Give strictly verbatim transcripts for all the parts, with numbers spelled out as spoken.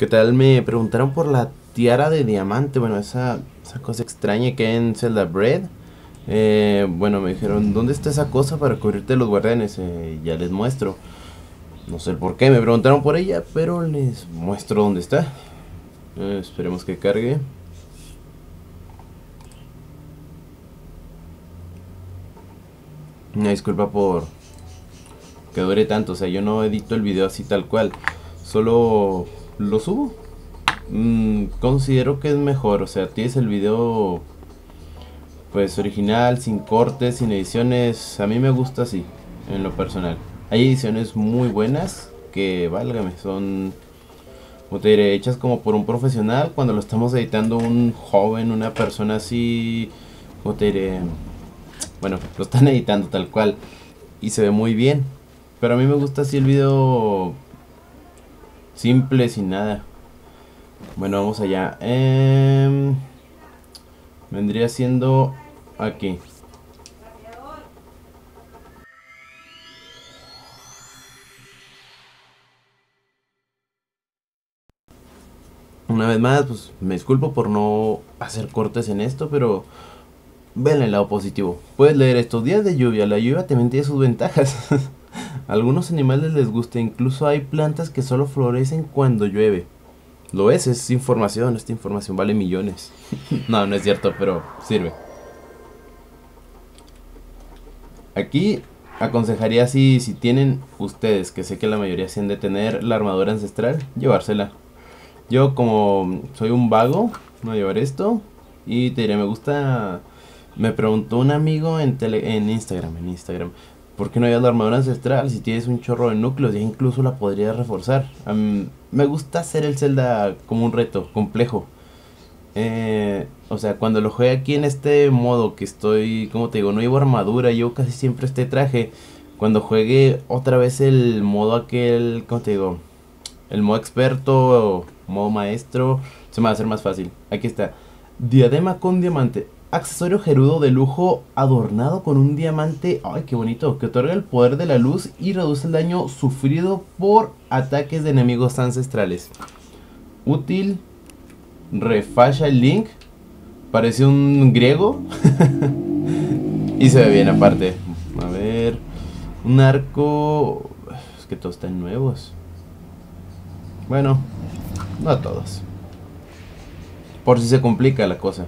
¿Qué tal? Me preguntaron por la tiara de diamante, bueno, esa, esa cosa extraña que hay en Zelda Bread. Eh, bueno, me dijeron, ¿dónde está esa cosa para cubrirte de los guardianes? Eh, ya les muestro. No sé el por qué me preguntaron por ella, pero les muestro dónde está. Eh, esperemos que cargue. Una disculpa por que dure tanto, o sea, yo no edito el video así tal cual, solo lo subo. Mm, considero que es mejor, o sea, tienes el video pues original, sin cortes, sin ediciones. A mí me gusta así, en lo personal. Hay ediciones muy buenas que, válgame, son, como te diré, hechas como por un profesional. Cuando lo estamos editando un joven, una persona así, como te diré, bueno, lo están editando tal cual y se ve muy bien. Pero a mí me gusta así el video simple, sin nada. Bueno, vamos allá. Eh, vendría siendo aquí. Una vez más, pues me disculpo por no hacer cortes en esto, pero ven el lado positivo. Puedes leer estos días de lluvia. La lluvia también tiene sus ventajas. A algunos animales les gusta, incluso hay plantas que solo florecen cuando llueve. Lo es, es información, esta información vale millones. No, no es cierto, pero sirve. Aquí aconsejaría si, si tienen ustedes, que sé que la mayoría se han de tener la armadura ancestral, llevársela. Yo como soy un vago, no llevar esto. Y te diré, me gusta. Me preguntó un amigo en, tele, en Instagram, en Instagram, ¿por qué no llevas la armadura ancestral? Si tienes un chorro de núcleos, ya incluso la podrías reforzar. Um, me gusta hacer el Zelda como un reto, complejo. Eh, o sea, cuando lo juegue aquí en este modo que estoy, como te digo, no llevo armadura, llevo casi siempre este traje. Cuando juegue otra vez el modo aquel, como te digo, el modo experto, modo maestro, se me va a hacer más fácil. Aquí está. Diadema con diamante. Accesorio gerudo de lujo adornado con un diamante. Ay, qué bonito. Que otorga el poder de la luz y reduce el daño sufrido por ataques de enemigos ancestrales. Útil. Refascia el Link. Parece un griego. Y se ve bien aparte. A ver. Un arco. Es que todos están nuevos. Bueno, no todos. Por si se complica la cosa.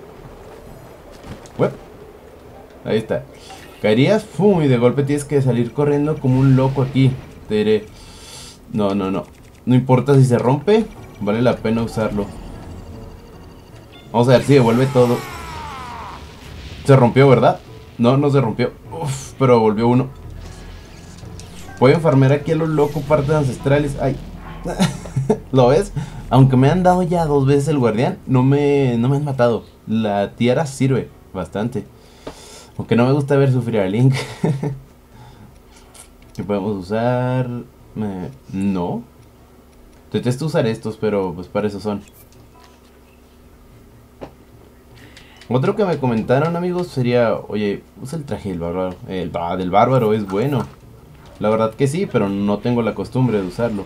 Uep. Ahí está. Caerías, ¡fum! Y de golpe tienes que salir corriendo como un loco aquí. Te diré. No, no, no. No importa si se rompe. Vale la pena usarlo. Vamos a ver si devuelve todo. Se rompió, ¿verdad? No, no se rompió. Uf, pero volvió uno. Pueden farmear aquí a los locos partes ancestrales. Ay. ¿Lo ves? Aunque me han dado ya dos veces el guardián, no me, no me han matado. La tiara sirve bastante. Aunque no me gusta ver sufrir a Link. ¿Qué podemos usar? Eh, no. Detesto usar estos, pero pues para eso son. Otro que me comentaron, amigos, sería, oye, usa el traje del bárbaro. El ah, del bárbaro es bueno. La verdad que sí, pero no tengo la costumbre de usarlo.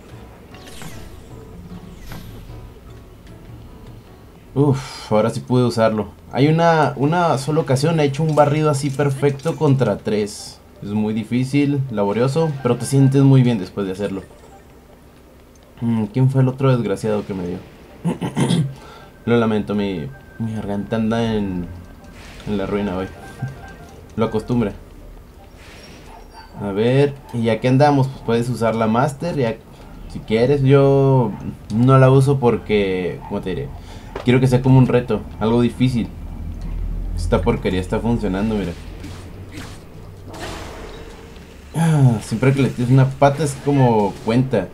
Uff, ahora sí pude usarlo. Hay una, una sola ocasión, he hecho un barrido así perfecto contra tres. Es muy difícil, laborioso, pero te sientes muy bien después de hacerlo. Mm, ¿quién fue el otro desgraciado que me dio? Lo lamento, mi, mi garganta anda en, en la ruina hoy. Lo acostumbra. A ver, y ya que andamos, pues puedes usar la Master, ya, si quieres. Yo no la uso porque, ¿cómo te diré? Quiero que sea como un reto, algo difícil. Esta porquería está funcionando, mira. Ah, siempre que le tires una pata es como cuenta.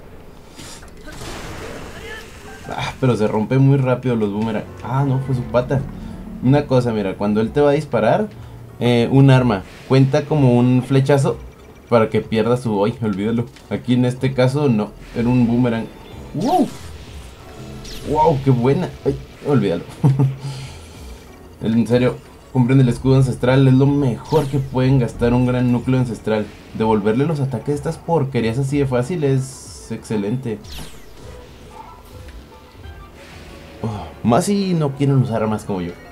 Ah, pero se rompe muy rápido los boomerang. Ah, no, fue su pata. Una cosa, mira, cuando él te va a disparar, eh, un arma cuenta como un flechazo para que pierda su... ¡Ay, olvídalo! Aquí en este caso no, era un boomerang. ¡Wow! ¡Wow, qué buena! ¡Ay, olvídalo! En serio, compren el escudo ancestral, es lo mejor que pueden gastar un gran núcleo ancestral. Devolverle los ataques de estas porquerías así de fácil es excelente. Más si no quieren usar armas como yo.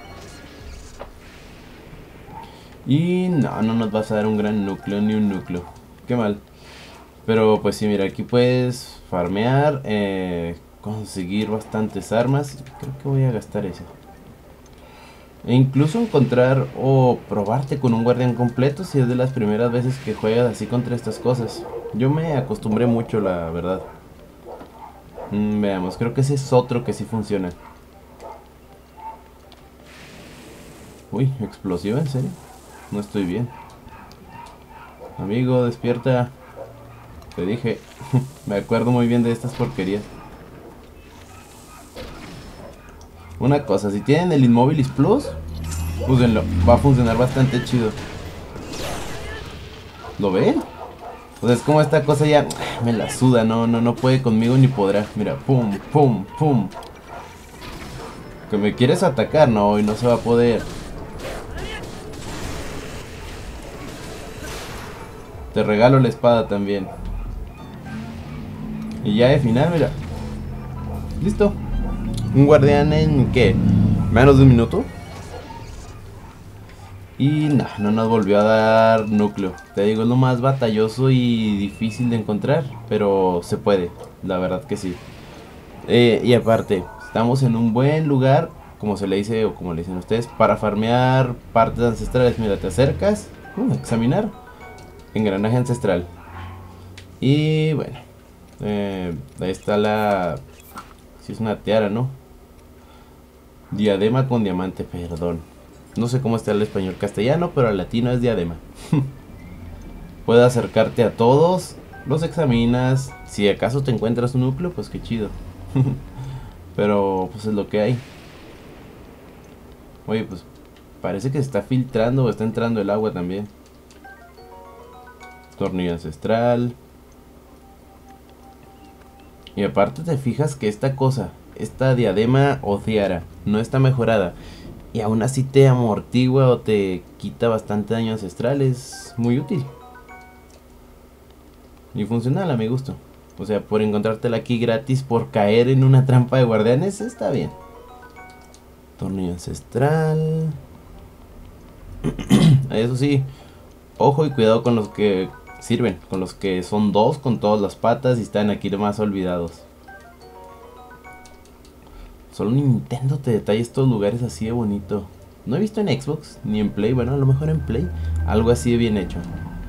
Y no, no nos vas a dar un gran núcleo, ni un núcleo. Qué mal. Pero pues sí, mira, aquí puedes farmear, eh, conseguir bastantes armas. Creo que voy a gastar eso. E incluso encontrar o probarte con un guardián completo si es de las primeras veces que juegas así contra estas cosas. Yo me acostumbré mucho, la verdad. Mm, veamos, creo que ese es otro que sí funciona. Uy, explosiva, ¿en serio? No estoy bien. Amigo, despierta. Te dije. Me acuerdo muy bien de estas porquerías. Una cosa, si tienen el Immobilis Plus, úsenlo, va a funcionar bastante chido. ¿Lo ven? O sea, es como esta cosa ya me la suda, no, no, no puede conmigo ni podrá. Mira, pum, pum, pum. Que me quieres atacar, no, y no se va a poder. Te regalo la espada también. Y ya de final, mira. Listo. Un guardián en, ¿qué? Menos de un minuto. Y no, no nos volvió a dar núcleo. Te digo, es lo más batalloso y difícil de encontrar. Pero se puede, la verdad que sí. eh, Y aparte, estamos en un buen lugar, como se le dice o como le dicen ustedes, para farmear partes ancestrales. Mira, te acercas, uh, examinar. Engranaje ancestral. Y bueno, eh, ahí está la... Si es una tiara, ¿no? Diadema con diamante, perdón. No sé cómo está el español castellano, pero el latino es diadema. Puedes acercarte a todos, los examinas. Si acaso te encuentras un núcleo, pues qué chido. Pero pues es lo que hay. Oye, pues parece que se está filtrando o está entrando el agua también. Tornillo ancestral. Y aparte te fijas que esta cosa, esta diadema o tiara, no está mejorada. Y aún así te amortigua o te quita bastante daño ancestral. Es muy útil. Y funcional a mi gusto. O sea, por encontrártela aquí gratis, por caer en una trampa de guardianes, está bien. Tornillo ancestral. Eso sí, ojo y cuidado con los que sirven, con los que son dos con todas las patas y están aquí más olvidados. Solo Nintendo te detalla estos lugares así de bonito. No he visto en Xbox ni en Play, bueno, a lo mejor en Play algo así de bien hecho.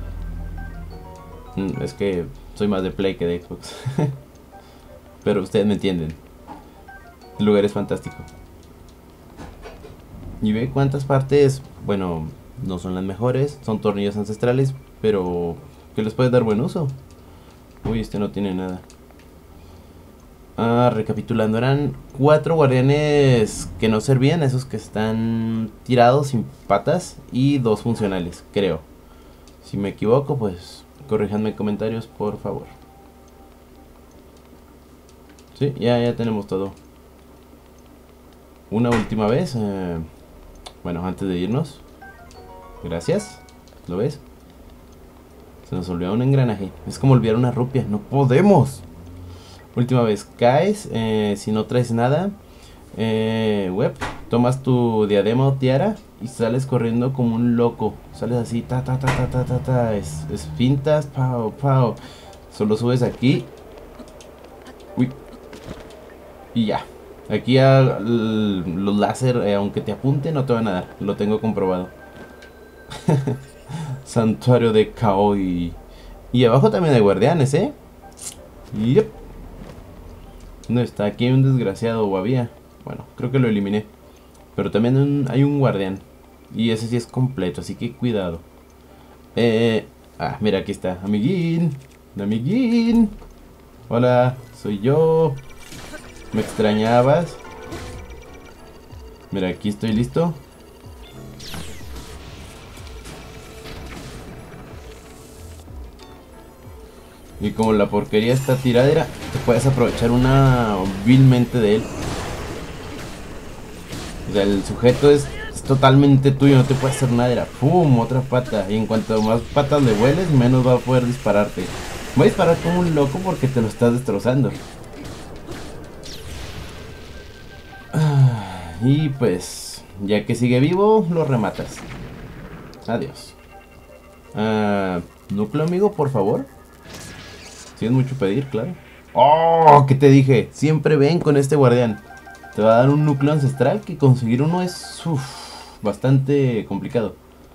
Es que soy más de Play que de Xbox. Pero ustedes me entienden. El lugar es fantástico. Y ve cuántas partes, bueno, no son las mejores, son tornillos ancestrales, pero que les puedes dar buen uso. Uy, este no tiene nada. Ah, recapitulando, eran cuatro guardianes que no servían, esos que están tirados sin patas, y dos funcionales, creo. Si me equivoco, pues corríjanme en comentarios, por favor. Sí, ya, ya tenemos todo. Una última vez, eh, bueno, antes de irnos. Gracias, ¿lo ves? Se nos olvidó un engranaje, es como olvidar una rupia, no podemos. Última vez, caes, eh, si no traes nada, eh, web, tomas tu diadema o tiara y sales corriendo como un loco. Sales así, ta ta ta ta ta ta, ta es, es fintas, pao, pao. Solo subes aquí. Uy. Y ya. Aquí a, los láser, eh, aunque te apunte, no te van a dar. Lo tengo comprobado. Santuario de Kaoi. Y abajo también hay guardianes, ¿eh? Yep. No está, aquí hay un desgraciado o había. Bueno, creo que lo eliminé. Pero también un, hay un guardián. Y ese sí es completo, así que cuidado. Eh, ah, mira, aquí está. Amiguín. Amiguín. Hola, soy yo. ¿Me extrañabas? Mira, aquí estoy listo. Y como la porquería está tiradera, te puedes aprovechar una vilmente de él. O sea, el sujeto es, es totalmente tuyo, no te puede hacer nada. Era ¡pum! Otra pata. Y en cuanto más patas le vueles, menos va a poder dispararte. Voy a disparar como un loco porque te lo estás destrozando. Ah. Y pues, ya que sigue vivo, lo rematas. Adiós. Uh, núcleo, amigo, por favor. Si es mucho pedir, claro. ¡Oh! ¿Qué te dije? Siempre ven con este guardián. Te va a dar un núcleo ancestral que conseguir uno es uf, bastante complicado.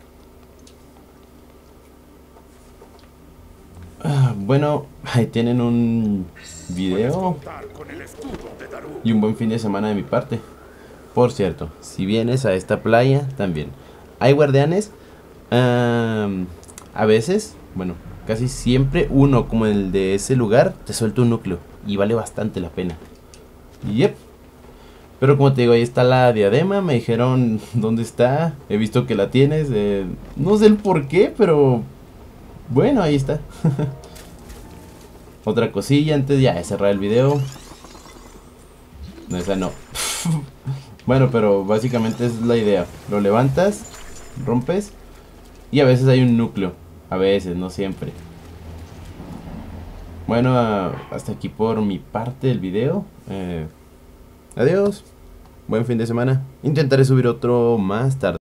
Ah, bueno, ahí tienen un video y un buen fin de semana de mi parte. Por cierto, si vienes a esta playa también hay guardianes. Um, a veces, bueno, casi siempre uno como el de ese lugar te suelta un núcleo y vale bastante la pena. Yep. Pero como te digo, ahí está la diadema. Me dijeron dónde está. He visto que la tienes. Eh, no sé el por qué, pero bueno, ahí está. Otra cosilla antes ya de cerrar el video. No, esa no. Bueno, pero básicamente esa es la idea. Lo levantas, rompes y a veces hay un núcleo. A veces, no siempre. Bueno, hasta aquí por mi parte del video. Eh, adiós. Buen fin de semana. Intentaré subir otro más tarde.